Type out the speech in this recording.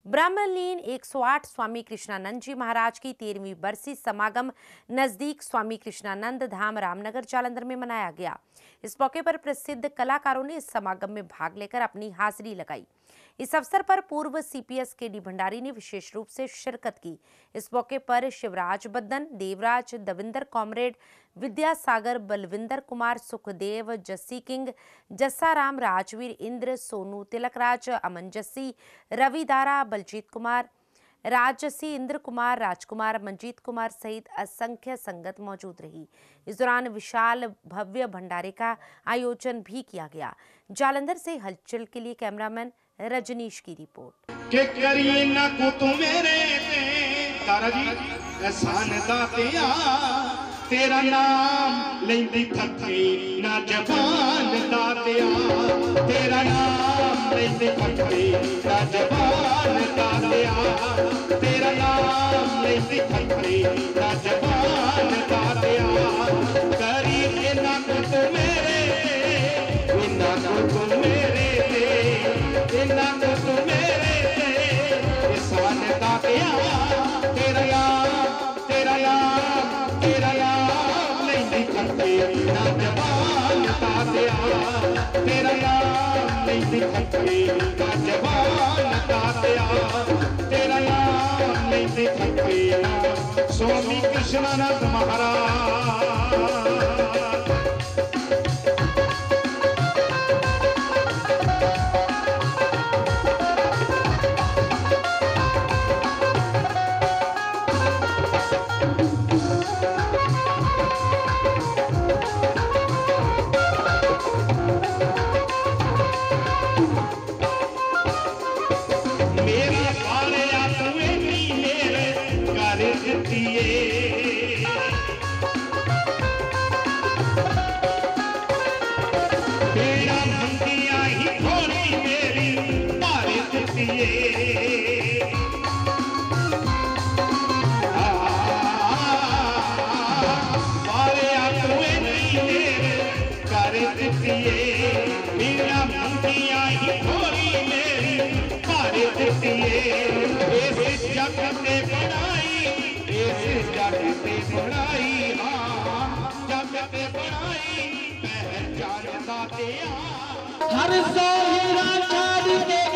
ब्रह्मलीन 108 स्वामी कृष्णानंद जी महाराज की 13वीं बरसी समागम नजदीक स्वामी कृष्णानंद धाम रामनगर जालंधर में मनाया गया। इस मौके पर प्रसिद्ध कलाकारों ने इस समागम में भाग लेकर अपनी हाजिरी लगाई। इस अवसर पर पूर्व सीपीएस के.डी. भंडारी ने विशेष रूप से शिरकत की। इस मौके पर शिवराज बद्दन, देवराज, दविंदर कॉमरेड, विद्यासागर, बलविंदर कुमार, सुखदेव, जस्सी किंग, जस्साराम, राजवीर, इंद्र, सोनू, तिलकराज, अमन जस्सी, रविदारा, बलजीत कुमार, राजसी, इंद्र कुमार, राजकुमार, मंजीत कुमार सहित असंख्य संगत मौजूद रही। इस दौरान विशाल भव्य भंडारे का आयोजन भी किया गया। जालंधर से हलचल के लिए कैमरामैन रजनीश की रिपोर्ट। के करिए ना को तू मेरे तारा जी एहसान दातिया, तेरा नाम लेंदी थके ना जबान दातिया, तेरा नाम लेंदी थके ना जबान दातिया, तेरा नाम लेंदी थके ना जबान दातिया। करिए ना को तू मेरे, ना को तू मेरे, ना को तू मेरे एहसान दातिया, तेरा यार, तेरा यार, तेरा यार लेंदी थके ना जबान दातिया, तेरा यार लेंदी थके ना जबान दातिया, तेरा यार लेंदी थके ना स्वामी कृष्णानंद महाराज। तेरा मंगिया ही थोड़ी मेरी बारिश दिए, बारे आतुए नीले कर दिए, मेरा मंगिया ही थोड़ी मेरी बारिश दिए। इस जग ते बढ़ाई, इस जग ते बढ़ाई, हाँ जग ते बढ़ाई हर सोहरा चाँद के